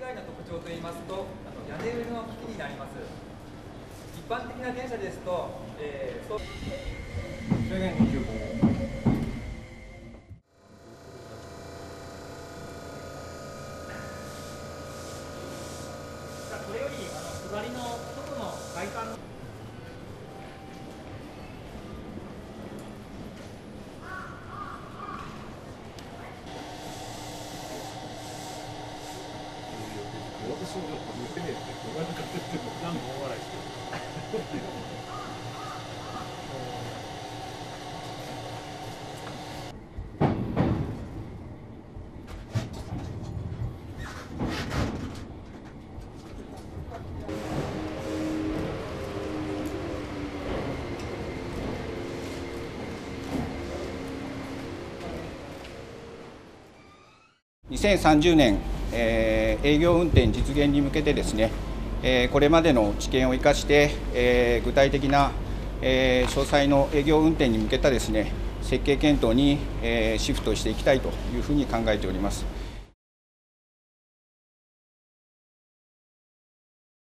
外の特徴といいますと、屋根裏の機器になります。一般的な電車ですと、 制限25。 これより下りの外の外観の私も言ってねえって言われ方っても何も大笑いしてる。 2030年、営業運転実現に向けてですね、これまでの知見を生かして、具体的な、詳細の営業運転に向けたですね、設計検討に、シフトしていきたいというふうに考えております。